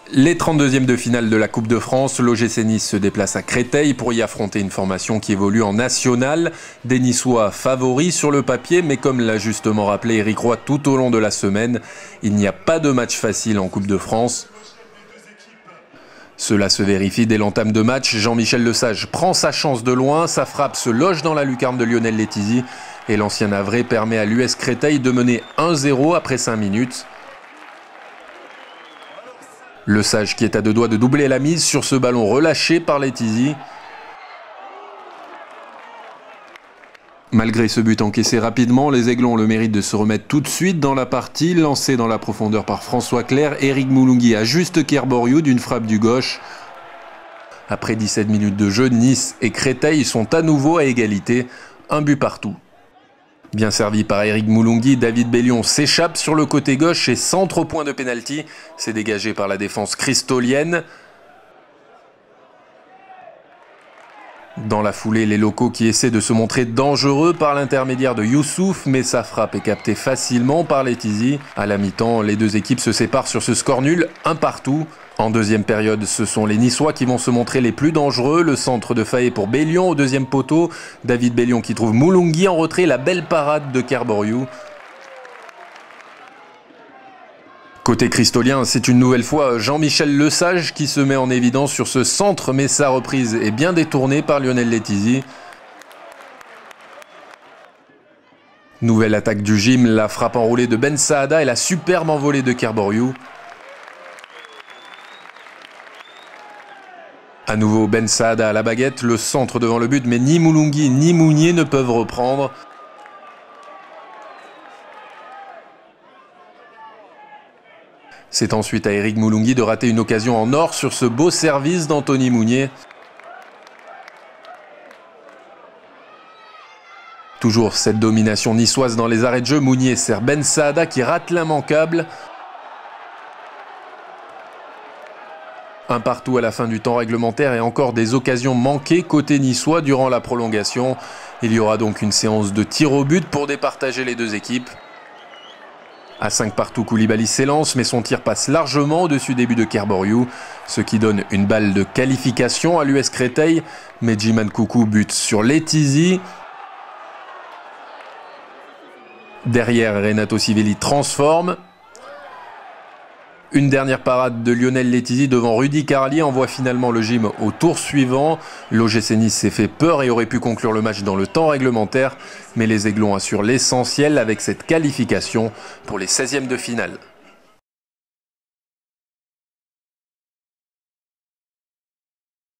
Les 32e de finale de la Coupe de France, l'OGC Nice se déplace à Créteil pour y affronter une formation qui évolue en national. Des Niçois favoris sur le papier, mais comme l'a justement rappelé Éric Roy tout au long de la semaine, il n'y a pas de match facile en Coupe de France. Cela se vérifie dès l'entame de match. Jean-Michel Lesage prend sa chance de loin, sa frappe se loge dans la lucarne de Lionel Letizia et l'ancien navré permet à l'US Créteil de mener 1-0 après 5 minutes. Lesage qui est à deux doigts de doubler la mise sur ce ballon relâché par Letizia. Malgré ce but encaissé rapidement, les Aiglons ont le mérite de se remettre tout de suite dans la partie. Lancé dans la profondeur par François Clerc, Éric Moulungui ajuste Kerboriou d'une frappe du gauche. Après 17 minutes de jeu, Nice et Créteil sont à nouveau à égalité, un but partout. Bien servi par Éric Moulungui, David Bellion s'échappe sur le côté gauche et centre au point de pénalty. C'est dégagé par la défense cristolienne. Dans la foulée, les locaux qui essaient de se montrer dangereux par l'intermédiaire de Youssouf, mais sa frappe est captée facilement par Letizia. À la mi-temps, les deux équipes se séparent sur ce score nul, un partout. En deuxième période, ce sont les Niçois qui vont se montrer les plus dangereux. Le centre de Faé pour Bellion au deuxième poteau. David Bellion qui trouve Moulungui en retrait, la belle parade de Kerboriou. Côté cristolien, c'est une nouvelle fois Jean-Michel Lesage qui se met en évidence sur ce centre, mais sa reprise est bien détournée par Lionel Letizia. Nouvelle attaque du gym, la frappe enroulée de Ben Saada et la superbe envolée de Kerboriou. À nouveau Ben Saada à la baguette, le centre devant le but, mais ni Moulungui ni Mounier ne peuvent reprendre. C'est ensuite à Éric Moulungui de rater une occasion en or sur ce beau service d'Anthony Mounier. Toujours cette domination niçoise dans les arrêts de jeu, Mounier sert Ben Saada qui rate l'immanquable. Un partout à la fin du temps réglementaire et encore des occasions manquées côté niçois durant la prolongation. Il y aura donc une séance de tir au but pour départager les deux équipes. À 5 partout, Koulibaly s'élance, mais son tir passe largement au-dessus des buts de Kerboriou, ce qui donne une balle de qualification à l'US Créteil. Mais Djiman Koukou bute sur Letizia. Derrière, Renato Sivelli transforme. Une dernière parade de Lionel Letizia devant Rudy Carli envoie finalement le gym au tour suivant. L'OGC Nice s'est fait peur et aurait pu conclure le match dans le temps réglementaire. Mais les Aiglons assurent l'essentiel avec cette qualification pour les 16e de finale.